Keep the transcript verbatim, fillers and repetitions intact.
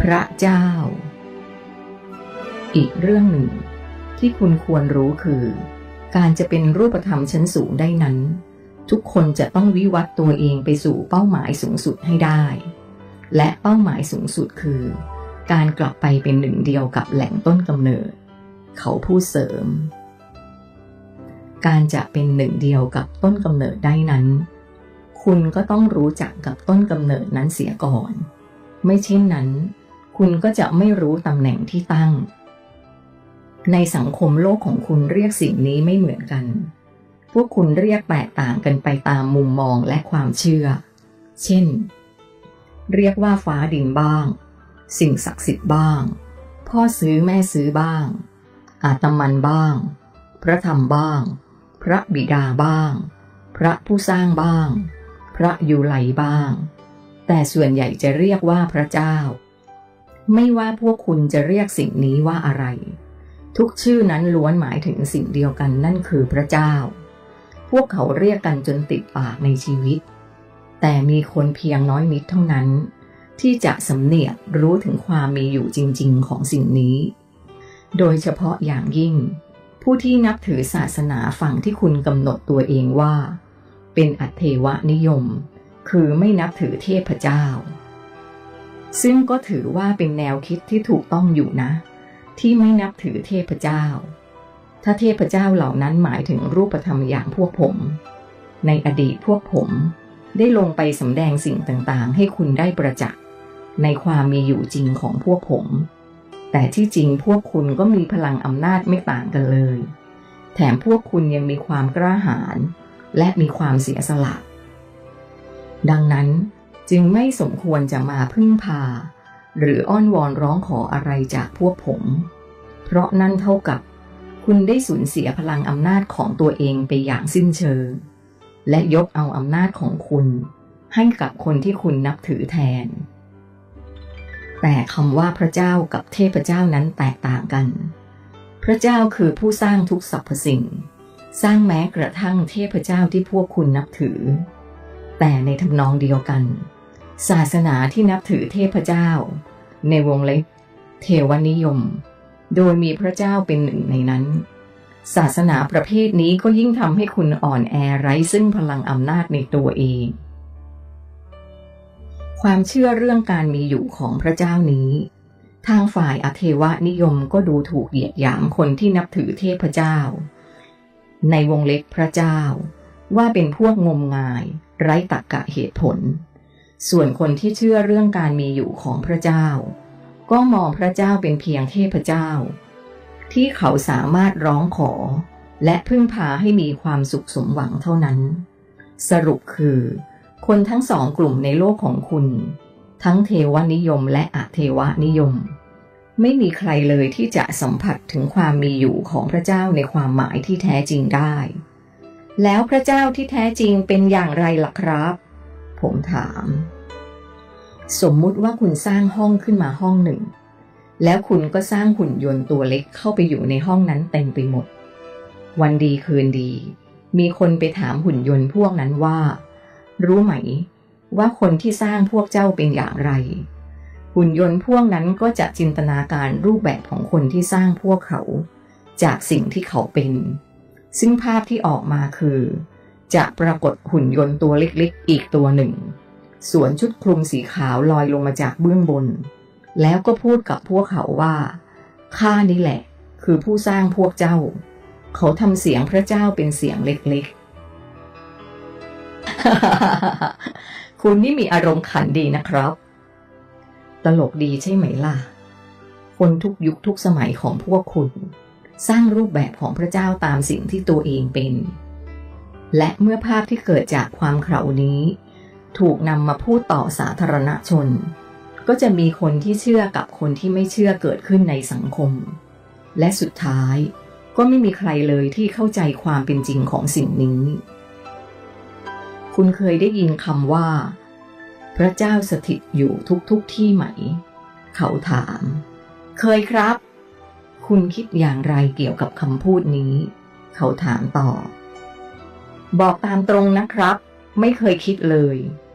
ระเจ้าอีกเรื่องหนึ่งที่คุณควรรู้คือการจะเป็นรูปธรรมชั้นสูงได้นั้นทุกคนจะต้องวิวัฒน์ตัวเองไปสู่เป้าหมายสูงสุดให้ได้และเป้าหมายสูงสุดคือการกลับไปเป็นหนึ่งเดียวกับแหล่งต้นกำเนิดเขาพูดเสริมการจะเป็นหนึ่งเดียวกับต้นกำเนิดได้นั้นคุณก็ต้องรู้จักกับต้นกำเนิดนั้นเสียก่อนไม่เช่นนั้นคุณก็จะไม่รู้ตำแหน่งที่ตั้งในสังคมโลกของคุณเรียกสิ่งนี้ไม่เหมือนกันพวกคุณเรียกแตกต่างกันไปตามมุมมองและความเชื่อเช่นเรียกว่าฟ้าดินบ้างสิ่งศักดิ์สิทธิ์บ้างพ่อซื้อแม่ซื้อบ้างอาตมันบ้างพระธรรมบ้างพระบิดาบ้างพระผู้สร้างบ้างพระยูไลบ้างแต่ส่วนใหญ่จะเรียกว่าพระเจ้าไม่ว่าพวกคุณจะเรียกสิ่งนี้ว่าอะไรทุกชื่อนั้นล้วนหมายถึงสิ่งเดียวกันนั่นคือพระเจ้าพวกเขาเรียกกันจนติดปากในชีวิตแต่มีคนเพียงน้อยนิดเท่านั้นที่จะสำเนียกรู้ถึงความมีอยู่จริงๆของสิ่งนี้โดยเฉพาะอย่างยิ่งผู้ที่นับถือศาสนาฝั่งที่คุณกำหนดตัวเองว่าเป็นอัตเทวนิยมคือไม่นับถือเทพเจ้าซึ่งก็ถือว่าเป็นแนวคิดที่ถูกต้องอยู่นะที่ไม่นับถือเทพเจ้าถ้าเทพเจ้าเหล่านั้นหมายถึงรูปธรรมอย่างพวกผมในอดีตพวกผมได้ลงไปสำแดงสิ่งต่างๆให้คุณได้ประจักษ์ในความมีอยู่จริงของพวกผมแต่ที่จริงพวกคุณก็มีพลังอำนาจไม่ต่างกันเลยแถมพวกคุณยังมีความกล้าหาญและมีความเสียสละดังนั้นจึงไม่สมควรจะมาพึ่งพาหรืออ้อนวอนร้องขออะไรจากพวกผมเพราะนั่นเท่ากับคุณได้สูญเสียพลังอำนาจของตัวเองไปอย่างสิ้นเชิงและยกเอาอำนาจของคุณให้กับคนที่คุณนับถือแทนแต่คำว่าพระเจ้ากับเทพเจ้านั้นแตกต่างกันพระเจ้าคือผู้สร้างทุกสรรพสิ่งสร้างแม้กระทั่งเทพเจ้าที่พวกคุณนับถือแต่ในทำนองเดียวกันศาสนาที่นับถือเทพเจ้าในวงเล็บเทวนิยมโดยมีพระเจ้าเป็นหนึ่งในนั้นศาสนาประเภทนี้ก็ยิ่งทำให้คุณอ่อนแอไร้ซึ่งพลังอำนาจในตัวเองความเชื่อเรื่องการมีอยู่ของพระเจ้านี้ทางฝ่ายอเทวนิยมก็ดูถูกเหยียดหยามคนที่นับถือเทพเจ้าในวงเล็บพระเจ้าว่าเป็นพวกงมงายไร้ตรรกะเหตุผลส่วนคนที่เชื่อเรื่องการมีอยู่ของพระเจ้าก็มองพระเจ้าเป็นเพียงเทพเจ้าที่เขาสามารถร้องขอและพึ่งพาให้มีความสุขสมหวังเท่านั้นสรุปคือคนทั้งสองกลุ่มในโลกของคุณทั้งเทวนิยมและอเทวนิยมไม่มีใครเลยที่จะสัมผัสถึงความมีอยู่ของพระเจ้าในความหมายที่แท้จริงได้แล้วพระเจ้าที่แท้จริงเป็นอย่างไรล่ะครับผมถามสมมุติว่าคุณสร้างห้องขึ้นมาห้องหนึ่งแล้วคุณก็สร้างหุ่นยนต์ตัวเล็กเข้าไปอยู่ในห้องนั้นเต็มไปหมดวันดีคืนดีมีคนไปถามหุ่นยนต์พวกนั้นว่ารู้ไหมว่าคนที่สร้างพวกเจ้าเป็นอย่างไรหุ่นยนต์พวกนั้นก็จะจินตนาการรูปแบบของคนที่สร้างพวกเขาจากสิ่งที่เขาเป็นซึ่งภาพที่ออกมาคือจะปรากฏหุ่นยนต์ตัวเล็กๆอีกตัวหนึ่งสวมชุดคลุมสีขาวลอยลงมาจากเบื้องบนแล้วก็พูดกับพวกเขาว่าข้านี่แหละคือผู้สร้างพวกเจ้าเขาทำเสียงพระเจ้าเป็นเสียงเล็กๆ คุณนี่มีอารมณ์ขันดีนะครับตลกดีใช่ไหมล่ะคนทุกยุคทุกสมัยของพวกคุณสร้างรูปแบบของพระเจ้าตามสิ่งที่ตัวเองเป็นและเมื่อภาพที่เกิดจากความเขลานี้ถูกนำมาพูดต่อสาธารณชนก็จะมีคนที่เชื่อกับคนที่ไม่เชื่อเกิดขึ้นในสังคมและสุดท้ายก็ไม่มีใครเลยที่เข้าใจความเป็นจริงของสิ่งนี้คุณเคยได้ยินคำว่าพระเจ้าสถิตอยู่ทุกๆที่ไหมเขาถามเคยครับคุณคิดอย่างไรเกี่ยวกับคำพูดนี้เขาถามต่อบอกตามตรงนะครับไม่เคยคิดเลย